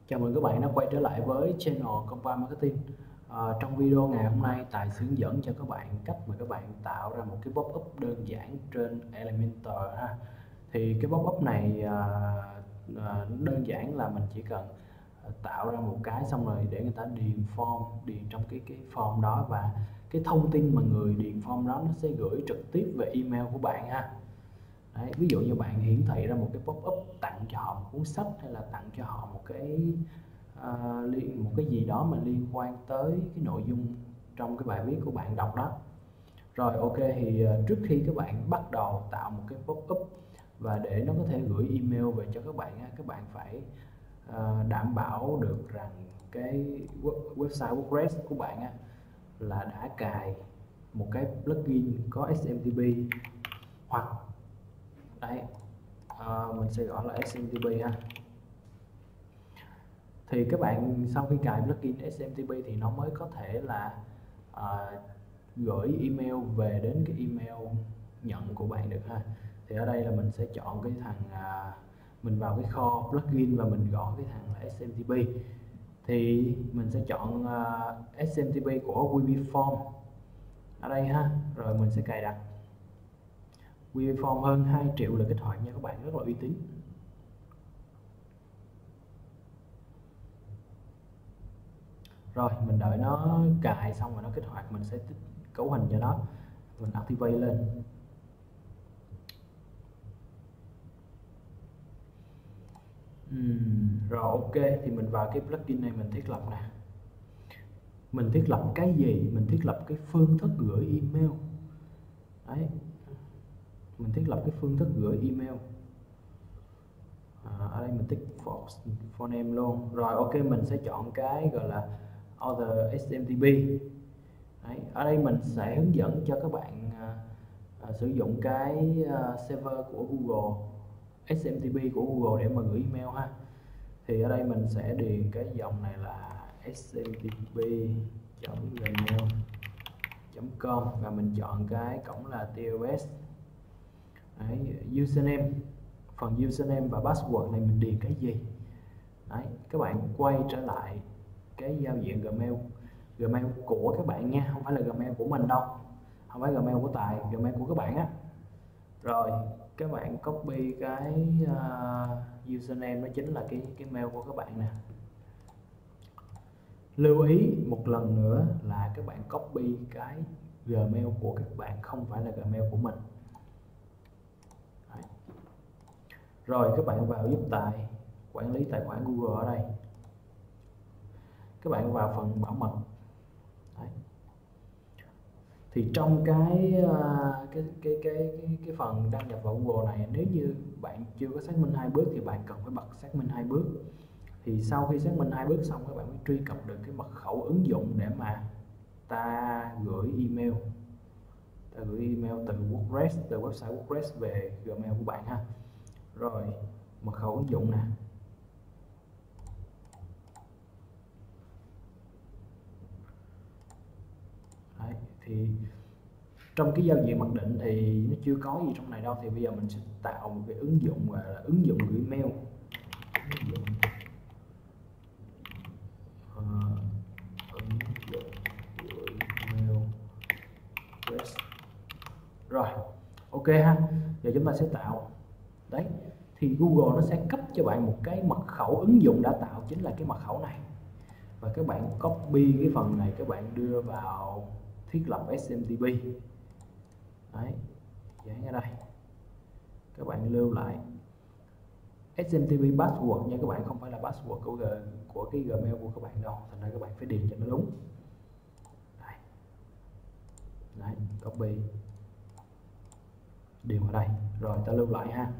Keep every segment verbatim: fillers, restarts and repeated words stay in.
Chào mừng các bạn đã quay trở lại với channel Compa Marketing. À, trong video ngày hôm nay, Tài sẽ hướng dẫn cho các bạn cách mà các bạn tạo ra một cái pop-up đơn giản trên Elementor ha. Thì cái pop-up này à, à, đơn giản là mình chỉ cần tạo ra một cái xong rồi để người ta điền form, điền trong cái cái form đó, và cái thông tin mà người điền form đó nó sẽ gửi trực tiếp về email của bạn ha. Đấy, ví dụ như bạn hiển thị ra một cái pop-up tặng cho họ một cuốn sách, hay là tặng cho họ một cái uh, liên một cái gì đó mà liên quan tới cái nội dung trong cái bài viết của bạn đọc đó. Rồi ok, thì uh, trước khi các bạn bắt đầu tạo một cái pop-up và để nó có thể gửi email về cho các bạn, các bạn phải uh, đảm bảo được rằng cái website WordPress của bạn á, là đã cài một cái plugin có ét em tê pê, hoặc đây à, mình sẽ gọi là ét em tê pê ha. Thì các bạn sau khi cài plugin ét em tê pê thì nó mới có thể là à, gửi email về đến cái email nhận của bạn được ha. Thì ở đây là mình sẽ chọn cái thằng à, mình vào cái kho plugin và mình gõ cái thằng là ét em tê pê. Thì mình sẽ chọn uh, ét em tê pê của WebForm ở đây ha. Rồi mình sẽ cài đặt. WebForm hơn hai triệu lượt kích hoạt nha các bạn, rất là uy tín. Rồi mình đợi nó cài xong rồi nó kích hoạt, mình sẽ cấu hình cho nó, mình activate lên. uhm, Rồi ok, thì mình vào cái plugin này mình thiết lập nè. Mình thiết lập cái gì? Mình thiết lập cái phương thức gửi email. Đấy, mình thiết lập cái phương thức gửi email. À, ở đây mình tích for, for name luôn. Rồi ok, mình sẽ chọn cái gọi là Other ét em tê pê. Đấy, ở đây mình sẽ hướng dẫn cho các bạn à, à, sử dụng cái à, server của Google, ét em tê pê của Google để mà gửi email ha. Thì ở đây mình sẽ điền cái dòng này là ét em tê pê chấm gmail chấm com và mình chọn cái cổng là tê ô ét. Đấy, username, phần username và password này mình điền cái gì. Đấy, các bạn quay trở lại cái giao diện Gmail, Gmail của các bạn nha, không phải là Gmail của mình đâu, không phải Gmail của Tài, Gmail của các bạn á. Rồi các bạn copy cái uh, username, đó chính là cái cái mail của các bạn nè. Lưu ý một lần nữa là các bạn copy cái Gmail của các bạn, không phải là Gmail của mình. Đấy. Rồi các bạn vào giúp Tài quản lý tài khoản Google ở đây. Các bạn vào phần bảo mật. Đấy. Thì trong cái, cái cái cái cái cái phần đăng nhập vào Google này, nếu như bạn chưa có xác minh hai bước thì bạn cần phải bật xác minh hai bước. Thì sau khi xác minh hai bước xong, các bạn mới truy cập được cái mật khẩu ứng dụng để mà ta gửi email, ta gửi email từ WordPress, từ website WordPress về Gmail của bạn ha. Rồi mật khẩu ứng dụng nè. Đấy, thì trong cái giao diện mặc định thì nó chưa có gì trong này đâu, thì bây giờ mình sẽ tạo một cái ứng dụng gọi là ứng dụng gửi mail. Ứng dụng, uh, ứng dụng gửi mail. Yes. Rồi ok ha, giờ chúng ta sẽ tạo. Đấy, thì Google nó sẽ cấp cho bạn một cái mật khẩu ứng dụng đã tạo, chính là cái mật khẩu này, và các bạn copy cái phần này, các bạn đưa vào thiết lập ét em tê pê. Đấy, dán ở đây, các bạn lưu lại ét em tê pê password nha các bạn, không phải là password của, của cái Gmail của các bạn đâu, thành ra các bạn phải điền cho nó đúng. Đây. Đấy, copy, điền vào đây, rồi ta lưu lại ha.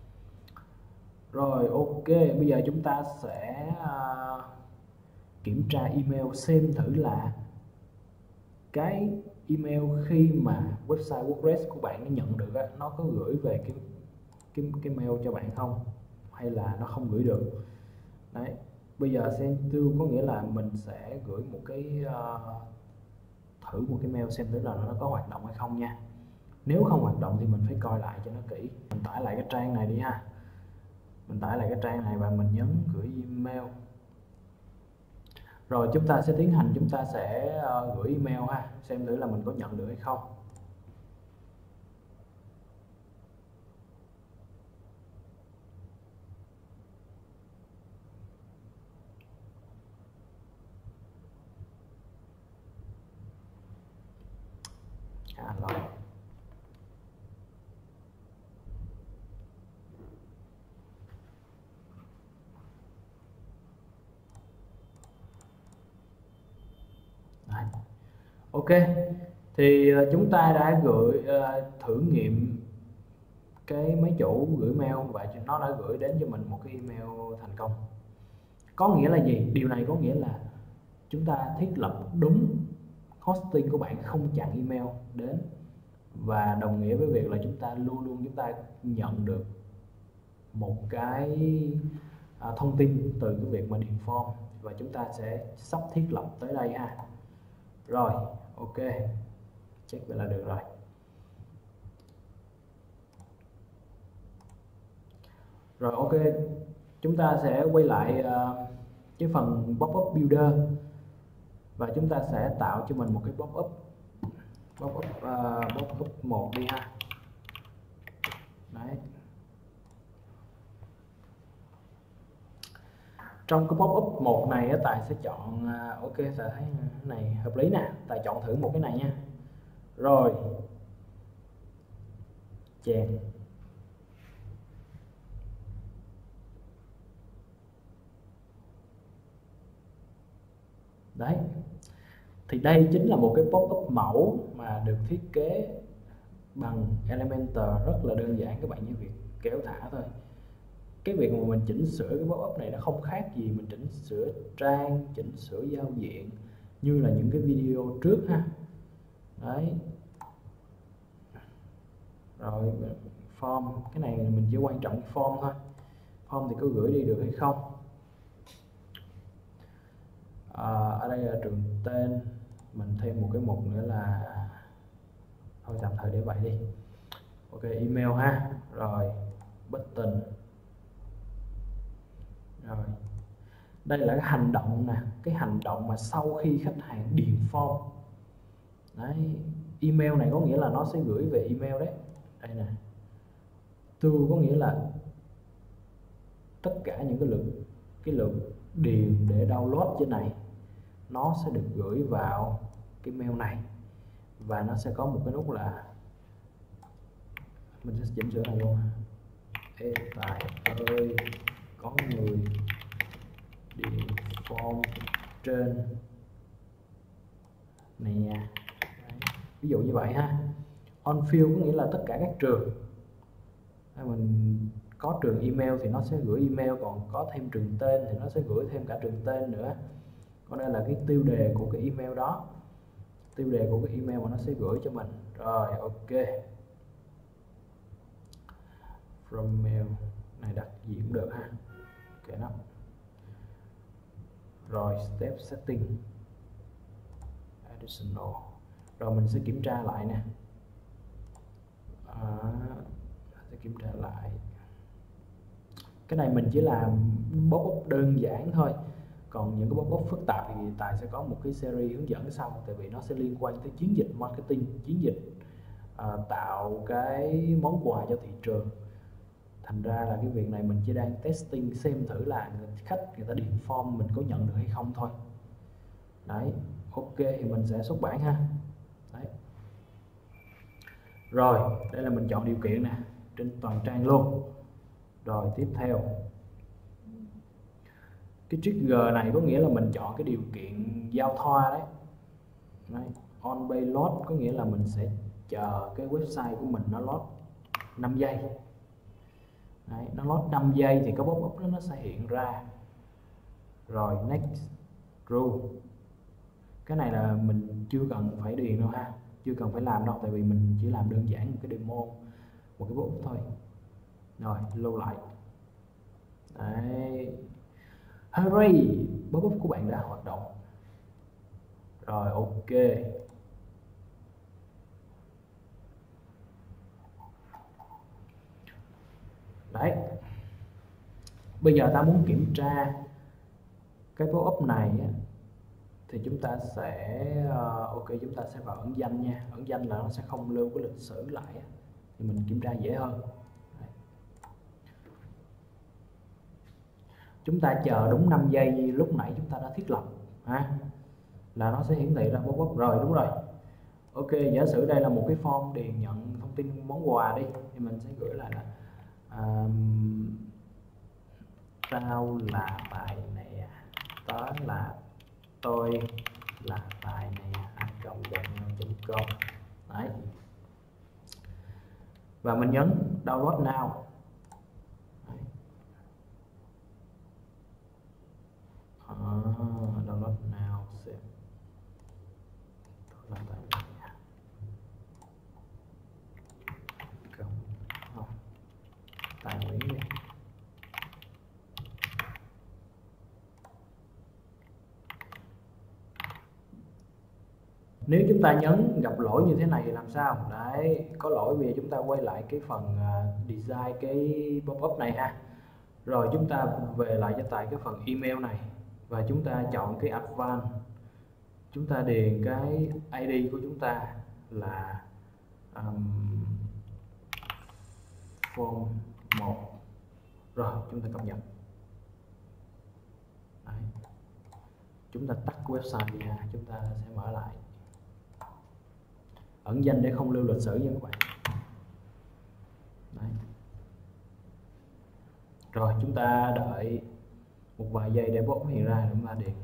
Rồi ok, bây giờ chúng ta sẽ uh, kiểm tra email, xem thử là cái email khi mà website WordPress của bạn nó nhận được á, nó có gửi về cái cái cái mail cho bạn không, hay là nó không gửi được. Đấy, bây giờ send to có nghĩa là mình sẽ gửi một cái uh, thử một cái mail xem thử là nó có hoạt động hay không nha. Nếu không hoạt động thì mình phải coi lại cho nó kỹ. Mình tải lại cái trang này đi ha, mình tải lại cái trang này và mình nhấn gửi email. Rồi chúng ta sẽ tiến hành, chúng ta sẽ uh, gửi email ha, xem thử là mình có nhận được hay không. À, rồi. Đấy. Ok, thì uh, chúng ta đã gửi uh, thử nghiệm cái máy chủ gửi mail và nó đã gửi đến cho mình một cái email thành công. Có nghĩa là gì? Điều này có nghĩa là chúng ta thiết lập đúng hosting của bạn không chặn email đến, và đồng nghĩa với việc là chúng ta luôn luôn chúng ta nhận được một cái à, thông tin từ cái việc mà điền form, và chúng ta sẽ sắp thiết lập tới đây ha. Rồi, ok, check vậy là được rồi. Rồi ok, chúng ta sẽ quay lại uh, cái phần pop-up builder, và chúng ta sẽ tạo cho mình một cái pop-up pop-up uh, pop-up một đi ha. Đấy. Trong cái pop-up một này Tài sẽ chọn uh, ok, Tài thấy cái này hợp lý nè, Tài chọn thử một cái này nha. Rồi chèn. Đấy, thì đây chính là một cái pop-up mẫu mà được thiết kế bằng Elementor, rất là đơn giản các bạn, như việc kéo thả thôi. Cái việc mà mình chỉnh sửa cái pop-up này nó không khác gì mình chỉnh sửa trang, chỉnh sửa giao diện như là những cái video trước ha. Đấy. Rồi form, cái này mình chỉ quan trọng form thôi. Form thì có gửi đi được hay không. À, ở đây là trường tên, mình thêm một cái mục nữa là thôi tạm thời để vậy đi. Ok, email ha. Rồi button. Rồi đây là cái hành động nè, cái hành động mà sau khi khách hàng điền form. Đấy, email này có nghĩa là nó sẽ gửi về email đấy. Đây nè, to có nghĩa là tất cả những cái lượt cái lượt điền để download trên này nó sẽ được gửi vào cái mail này, và nó sẽ có một cái nút là mình sẽ chỉnh sửa này luôn. Ê Tài ơi, có người điền form trên nè. Ví dụ như vậy ha. On field có nghĩa là tất cả các trường. Mình có trường email thì nó sẽ gửi email, còn có thêm trường tên thì nó sẽ gửi thêm cả trường tên nữa. Còn đây là cái tiêu đề của cái email đó, tiêu đề của cái email mà nó sẽ gửi cho mình. Rồi ok, from mail này đặt gì cũng được ha. Ok đó. Rồi step setting additional. Rồi mình sẽ kiểm tra lại nè. À, sẽ kiểm tra lại. Cái này mình chỉ làm pop-up đơn giản thôi, còn những cái pop-up phức tạp thì Tài sẽ có một cái series hướng dẫn sau, tại vì nó sẽ liên quan tới chiến dịch marketing, chiến dịch à, tạo cái món quà cho thị trường. Thành ra là cái việc này mình chỉ đang testing xem thử là khách người ta điền form mình có nhận được hay không thôi. Đấy, ok thì mình sẽ xuất bản ha. Đấy. Rồi, đây là mình chọn điều kiện nè, trên toàn trang luôn. Rồi tiếp theo, cái trigger này có nghĩa là mình chọn cái điều kiện giao thoa đấy. Đấy. On page load có nghĩa là mình sẽ chờ cái website của mình nó load năm giây. Đấy, nó load năm giây thì cái pop-up đó nó sẽ hiện ra. Rồi next rule, cái này là mình chưa cần phải điền đâu ha, chưa cần phải làm đâu, tại vì mình chỉ làm đơn giản một cái demo, một cái pop-up thôi. Rồi lưu lại. Đấy, hooray, pop-up của bạn đã hoạt động. Rồi ok, đấy, bây giờ ta muốn kiểm tra cái pop-up này thì chúng ta sẽ uh, ok chúng ta sẽ vào ẩn danh nha. Ẩn danh là nó sẽ không lưu cái lịch sử lại thì mình kiểm tra dễ hơn. Đấy. Chúng ta chờ đúng năm giây như lúc nãy chúng ta đã thiết lập ha, là nó sẽ hiển thị ra pop-up rồi. Đúng rồi. Ok, giả sử đây là một cái form điền nhận thông tin món quà đi, thì mình sẽ gửi lại là um, tao là Tài nè, tớ là tôi là Tài nè a còng gmail chấm com. Đấy. Và mình nhấn download now. Đấy. À, download now xem. Tôi là Tài nè. Không. Không. Tài Nguyễn đi. Nếu chúng ta nhấn gặp lỗi như thế này thì làm sao? Đấy, có lỗi vì chúng ta quay lại cái phần design cái pop-up này ha. Rồi chúng ta về lại cho tại cái phần email này và chúng ta chọn cái advanced. Chúng ta điền cái i đê của chúng ta là um, form một. Rồi chúng ta cập nhật. Đấy. Chúng ta tắt website nha, chúng ta sẽ mở lại. Ẩn danh để không lưu lịch sử nha các bạn. Đấy. Rồi chúng ta đợi một vài giây để bot hiện ra để chúng ta điền.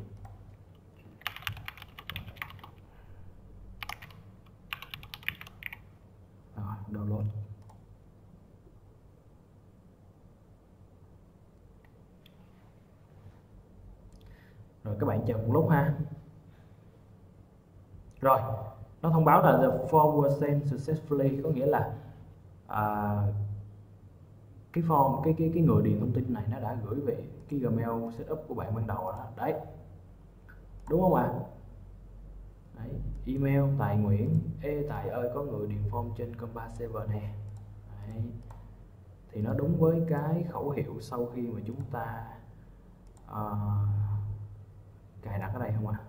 Rồi download. Rồi các bạn chờ một lúc ha. Rồi nó thông báo là the form was sent successfully, có nghĩa là à, cái form cái cái cái người điền thông tin này nó đã gửi về cái Gmail setup của bạn ban đầu đó. Đấy, đúng không ạ? Đấy, email Tài Nguyễn. Ê Tài ơi, có người điền form trên Comba Server nè. Đấy. Thì nó đúng với cái khẩu hiệu sau khi mà chúng ta uh, cài đặt ở đây không ạ?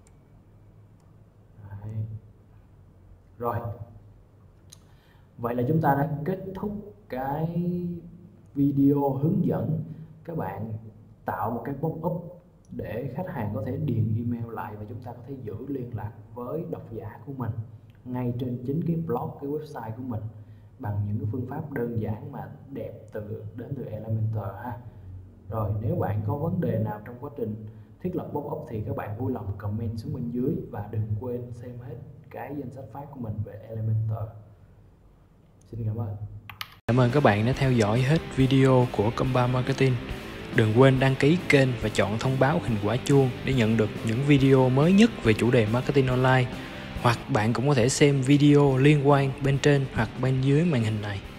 Đấy. Rồi, vậy là chúng ta đã kết thúc cái video hướng dẫn các bạn tạo một cái pop-up để khách hàng có thể điền email lại và chúng ta có thể giữ liên lạc với độc giả của mình ngay trên chính cái blog, cái website của mình bằng những cái phương pháp đơn giản mà đẹp từ đến từ Elementor ha. Rồi nếu bạn có vấn đề nào trong quá trình thiết lập pop-up thì các bạn vui lòng comment xuống bên dưới và đừng quên xem hết cái danh sách file của mình về Elementor. Xin cảm ơn. Cảm ơn các bạn đã theo dõi hết video của Comba Marketing. Đừng quên đăng ký kênh và chọn thông báo hình quả chuông để nhận được những video mới nhất về chủ đề marketing online. Hoặc bạn cũng có thể xem video liên quan bên trên hoặc bên dưới màn hình này.